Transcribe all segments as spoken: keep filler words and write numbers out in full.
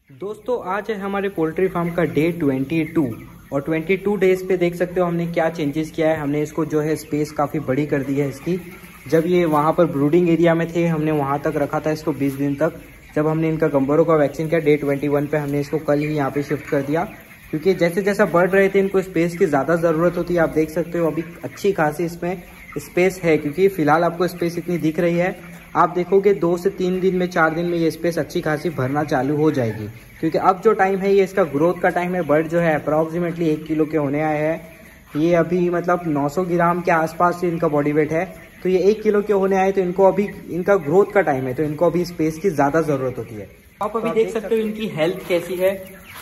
दोस्तों आज है हमारे पोल्ट्री फार्म का डे बाईस और बाईस डेज पे देख सकते हो हमने क्या चेंजेस किया है। हमने इसको जो है स्पेस काफ़ी बड़ी कर दी है इसकी। जब ये वहाँ पर ब्रूडिंग एरिया में थे हमने वहाँ तक रखा था इसको बीस दिन तक। जब हमने इनका गंबरों का वैक्सीन किया डे इक्कीस पे हमने इसको कल ही यहाँ पे शिफ्ट कर दिया, क्योंकि जैसे जैसा बढ़ रहे थे इनको स्पेस की ज़्यादा ज़रूरत होती है। आप देख सकते हो अभी अच्छी खासी इसमें स्पेस है, क्योंकि फिलहाल आपको स्पेस इतनी दिख रही है। आप देखोगे दो से तीन दिन में चार दिन में ये स्पेस अच्छी खासी भरना चालू हो जाएगी, क्योंकि अब जो टाइम है ये इसका ग्रोथ का टाइम है। बर्ड जो है अप्रॉक्सीमेटली एक किलो के होने आए हैं। ये अभी मतलब नौ सौ ग्राम के आसपास से इनका बॉडी वेट है, तो ये एक किलो के होने आए, तो इनको अभी इनका ग्रोथ का टाइम है, तो इनको अभी स्पेस की ज़्यादा ज़रूरत होती है। आप अभी देख सकते हो इनकी हेल्थ कैसी है,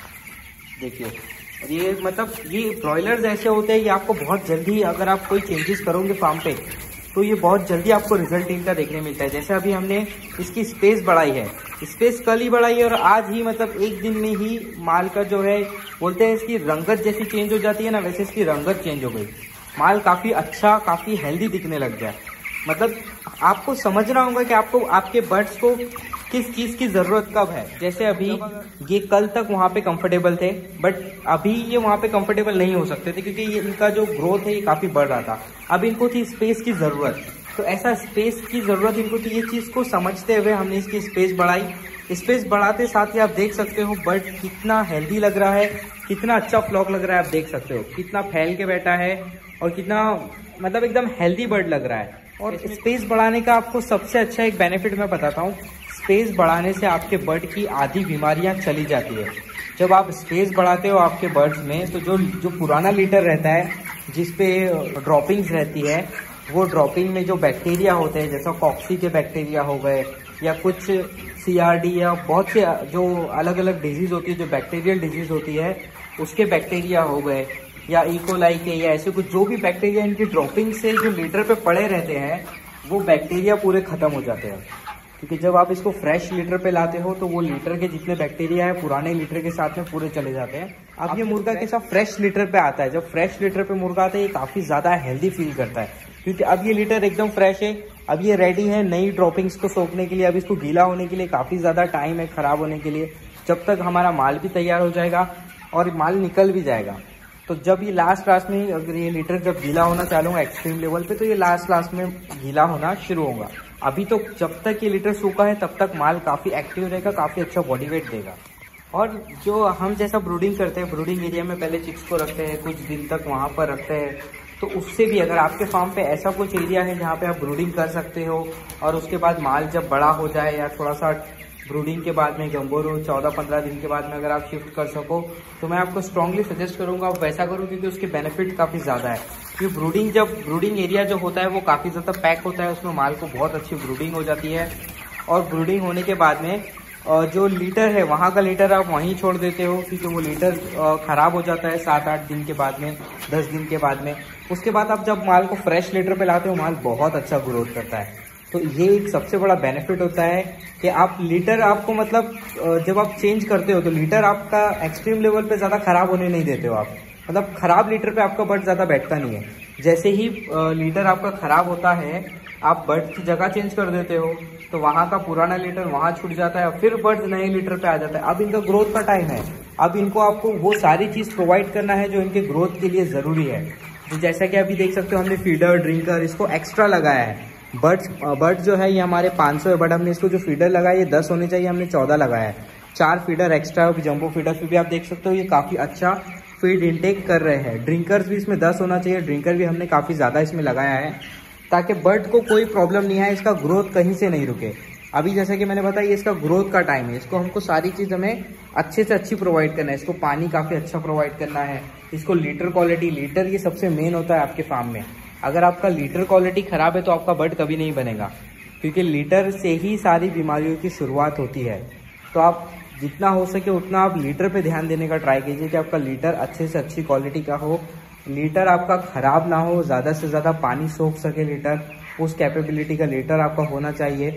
देखिए। ये मतलब ये ब्रॉयलर्स ऐसे होते हैं, ये आपको बहुत जल्दी अगर आप कोई चेंजेस करोगे फार्म पे तो ये बहुत जल्दी आपको रिजल्ट इनका देखने मिलता है। जैसे अभी हमने इसकी स्पेस बढ़ाई है, स्पेस कल ही बढ़ाई है और आज ही मतलब एक दिन में ही माल का जो है बोलते हैं इसकी रंगत जैसी चेंज हो जाती है ना, वैसे इसकी रंगत चेंज हो गई। माल काफ़ी अच्छा काफ़ी हेल्दी दिखने लग गया। मतलब आपको समझना होगा कि आपको आपके बर्ड्स को किस चीज़ की ज़रूरत कब है। जैसे अभी ये कल तक वहाँ पे कंफर्टेबल थे, बट अभी ये वहाँ पे कंफर्टेबल नहीं हो सकते थे, क्योंकि ये इनका जो ग्रोथ है ये काफ़ी बढ़ रहा था। अब इनको थी स्पेस की ज़रूरत, तो ऐसा स्पेस की ज़रूरत इनको थी। ये चीज़ को समझते हुए हमने इसकी स्पेस बढ़ाई। स्पेस बढ़ाते साथ ही आप देख सकते हो बर्ड कितना हेल्दी लग रहा है, कितना अच्छा फ्लॉक लग रहा है। आप देख सकते हो कितना फैल के बैठा है और कितना मतलब एकदम हेल्दी बर्ड लग रहा है। और स्पेस बढ़ाने का आपको सबसे अच्छा एक बेनिफिट मैं बताता हूँ। स्पेस बढ़ाने से आपके बर्ड की आधी बीमारियां चली जाती है। जब आप स्पेस बढ़ाते हो आपके बर्ड्स में, तो जो जो पुराना लीटर रहता है जिसपे ड्रॉपिंग्स रहती है, वो ड्रॉपिंग में जो बैक्टीरिया होते हैं, जैसा कॉक्सी के बैक्टीरिया हो गए या कुछ सीआरडी या बहुत से जो अलग अलग डिजीज होती है, जो बैक्टीरियल डिजीज होती है, उसके बैक्टीरिया हो गए या इकोलाई के या ऐसे कुछ जो भी बैक्टीरिया इनकी ड्रॉपिंग से जो लीटर पे पड़े रहते हैं, वो बैक्टीरिया पूरे खत्म हो जाते हैं। क्योंकि जब आप इसको फ्रेश लीटर पे लाते हो तो वो लीटर के जितने बैक्टीरिया है पुराने लीटर के साथ में पूरे चले जाते हैं। अब ये मुर्गा कैसा फ्रेश लीटर पे आता है। जब फ्रेश लीटर पे मुर्गा आता है ये काफी ज्यादा हेल्दी फील करता है, क्योंकि अब ये लीटर एकदम फ्रेश है। अब ये रेडी है नई ड्रॉपिंग्स को सोखने के लिए। अब इसको गीला होने के लिए काफी ज्यादा टाइम है खराब होने के लिए, जब तक हमारा माल भी तैयार हो जाएगा और माल निकल भी जाएगा। तो जब ये लास्ट लास्ट में अगर ये लीटर जब गीला होना चालू होगा एक्सट्रीम लेवल पे, तो ये लास्ट लास्ट में गीला होना शुरू होगा। अभी तो जब तक ये लीटर सूखा है तब तक माल काफ़ी एक्टिव रहेगा, काफ़ी अच्छा बॉडी वेट देगा। और जो हम जैसा ब्रूडिंग करते हैं, ब्रूडिंग एरिया में पहले चिक्स को रखते हैं, कुछ दिन तक वहाँ पर रखते हैं, तो उससे भी अगर आपके फार्म पे ऐसा कुछ एरिया है जहाँ पे आप ब्रूडिंग कर सकते हो और उसके बाद माल जब बड़ा हो जाए या थोड़ा सा ब्रूडिंग के बाद में गंबोरो चौदह पंद्रह दिन के बाद में अगर आप शिफ्ट कर सको, तो मैं आपको स्ट्रांगली सजेस्ट करूंगा आप वैसा करो, क्योंकि उसके बेनिफिट काफ़ी ज़्यादा है। क्योंकि ब्रूडिंग जब ब्रूडिंग एरिया जो होता है वो काफ़ी ज़्यादा पैक होता है, उसमें माल को बहुत अच्छी ब्रूडिंग हो जाती है। और ब्रूडिंग होने के बाद में जो लीटर है वहाँ का लीटर आप वहीं छोड़ देते हो, क्योंकि वो लीटर ख़राब हो जाता है सात आठ दिन के बाद में, दस दिन के बाद में। उसके बाद आप जब माल को फ्रेश लीटर पे लाते हो माल बहुत अच्छा ग्रोथ करता है। तो ये एक सबसे बड़ा बेनिफिट होता है कि आप लीटर आपको मतलब जब आप चेंज करते हो तो लीटर आपका एक्सट्रीम लेवल पे ज़्यादा खराब होने नहीं देते हो आप। मतलब खराब लीटर पे आपका बर्ड ज़्यादा बैठता नहीं है। जैसे ही लीटर आपका खराब होता है आप बर्ड की जगह चेंज कर देते हो, तो वहाँ का पुराना लीटर वहाँ छूट जाता है, फिर बर्ड नए लीटर पे आ जाता है। अब इनका ग्रोथ का टाइम है, अब इनको आपको वो सारी चीज़ प्रोवाइड करना है जो इनके ग्रोथ के लिए ज़रूरी है। तो जैसा कि अभी देख सकते हो हमने फीडर ड्रिंकर इसको एक्स्ट्रा लगाया है। बर्ड्स बर्ड जो है ये हमारे पाँच सौ है, बट हमने इसको जो फीडर लगाया ये दस होने चाहिए, हमने चौदह लगाया है। चार फीडर एक्स्ट्रा जंबो फीडर पे भी आप देख सकते हो ये काफ़ी अच्छा फीड इनटेक कर रहे हैं। ड्रिंकर्स भी इसमें दस होना चाहिए, ड्रिंकर भी हमने काफ़ी ज़्यादा इसमें लगाया है ताकि बर्ड को कोई प्रॉब्लम नहीं आए, इसका ग्रोथ कहीं से नहीं रुके। अभी जैसा कि मैंने बताया ये इसका ग्रोथ का टाइम है, इसको हमको सारी चीज़ हमें अच्छे से अच्छी प्रोवाइड करना है। इसको पानी काफ़ी अच्छा प्रोवाइड करना है, इसको लीटर क्वालिटी, लीटर ये सबसे मेन होता है आपके फार्म में। अगर आपका लीटर क्वालिटी ख़राब है तो आपका बर्ड कभी नहीं बनेगा, क्योंकि लीटर से ही सारी बीमारियों की शुरुआत होती है। तो आप जितना हो सके उतना आप लीटर पे ध्यान देने का ट्राई कीजिए कि आपका लीटर अच्छे से अच्छी क्वालिटी का हो, लीटर आपका ख़राब ना हो, ज़्यादा से ज़्यादा पानी सोख सके लीटर, उस कैपेबिलिटी का लीटर आपका होना चाहिए।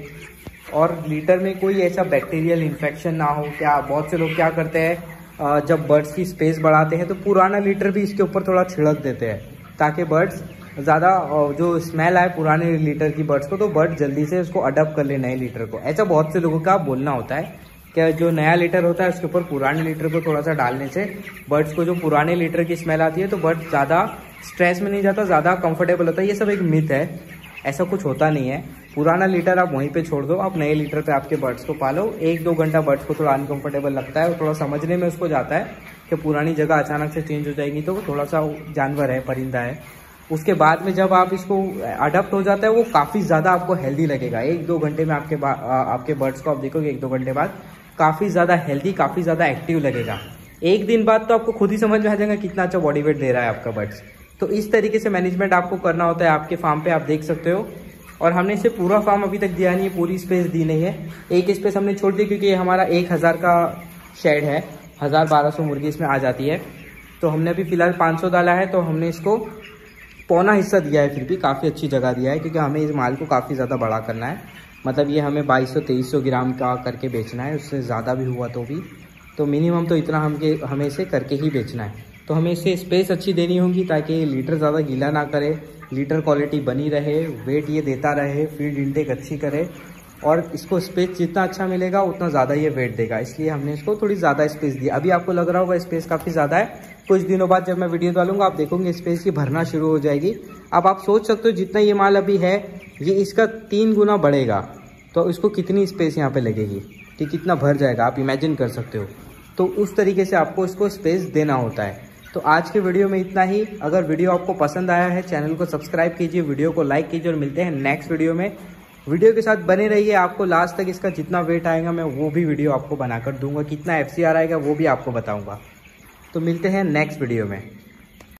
और लीटर में कोई ऐसा बैक्टीरियल इन्फेक्शन ना हो। क्या बहुत से लोग क्या करते हैं जब बर्ड्स की स्पेस बढ़ाते हैं तो पुराना लीटर भी इसके ऊपर थोड़ा छिड़क देते हैं, ताकि बर्ड्स ज़्यादा जो स्मेल आए पुराने लीटर की बर्ड्स को, तो बर्ड जल्दी से उसको अडॉप्ट कर ले नए लीटर को। ऐसा बहुत से लोगों का बोलना होता है, क्या जो नया लीटर होता है उसके ऊपर पुराने लीटर को थोड़ा सा डालने से बर्ड्स को जो पुराने लीटर की स्मेल आती है तो बर्ड ज़्यादा स्ट्रेस में नहीं जाता, ज़्यादा कंफर्टेबल होता है। ये सब एक मिथ है, ऐसा कुछ होता नहीं है। पुराना लीटर आप वहीं पे छोड़ दो, आप नए लीटर पे आपके बर्ड्स को पालो। एक दो घंटा बर्ड्स को थोड़ा अनकंफर्टेबल लगता है और थोड़ा समझने में उसको जाता है कि पुरानी जगह अचानक से चेंज हो जाएगी, तो थोड़ा सा जानवर है, परिंदा है। उसके बाद में जब आप इसको अडप्ट हो जाता है वो काफ़ी ज़्यादा आपको हेल्दी लगेगा। एक दो घंटे में आपके आपके बर्ड्स को आप देखोगे एक दो घंटे बाद काफ़ी ज़्यादा हेल्दी, काफ़ी ज़्यादा एक्टिव लगेगा। एक दिन बाद तो आपको खुद ही समझ में आ जाएगा कितना अच्छा बॉडी वेट दे रहा है आपका बर्ड्स। तो इस तरीके से मैनेजमेंट आपको करना होता है आपके फार्म पे, आप देख सकते हो। और हमने इसे पूरा फार्म अभी तक दिया नहीं है, पूरी स्पेस दी नहीं है। एक स्पेस हमने छोड़ दी क्योंकि ये हमारा एक हज़ार का शेड है, हज़ार बारह सौ मुर्गी इसमें आ जाती है। तो हमने अभी फिलहाल पाँच सौ डाला है, तो हमने इसको पौना हिस्सा दिया है, फिर भी काफ़ी अच्छी जगह दिया है क्योंकि हमें इस माल को काफ़ी ज़्यादा बड़ा करना है। मतलब ये हमें बाईस सौ तेईस सौ ग्राम का करके बेचना है, उससे ज़्यादा भी हुआ तो भी तो मिनिमम तो इतना हम हमें इसे करके ही बेचना है। तो हमें इसे स्पेस अच्छी देनी होगी ताकि लीटर ज़्यादा गीला ना करे, लीटर क्वालिटी बनी रहे, वेट ये देता रहे, फीड इंटेक अच्छी करे और इसको स्पेस जितना अच्छा मिलेगा उतना ज़्यादा ये वेट देगा। इसलिए हमने इसको थोड़ी ज़्यादा स्पेस दी। अभी आपको लग रहा होगा स्पेस काफ़ी ज़्यादा है, कुछ दिनों बाद जब मैं वीडियो डालूंगा आप देखोगे स्पेस की भरना शुरू हो जाएगी। अब आप सोच सकते हो जितना ये माल अभी है ये इसका तीन गुना बढ़ेगा, तो इसको कितनी स्पेस यहाँ पे लगेगी कि कितना भर जाएगा, आप इमेजिन कर सकते हो। तो उस तरीके से आपको इसको स्पेस देना होता है। तो आज के वीडियो में इतना ही। अगर वीडियो आपको पसंद आया है चैनल को सब्सक्राइब कीजिए, वीडियो को लाइक कीजिए और मिलते हैं नेक्स्ट वीडियो में। वीडियो के साथ बने रहिए, आपको लास्ट तक इसका जितना वेट आएगा मैं वो भी वीडियो आपको बनाकर दूंगा, कितना एफ सी आर आएगा वो भी आपको बताऊंगा। तो मिलते हैं नेक्स्ट वीडियो में।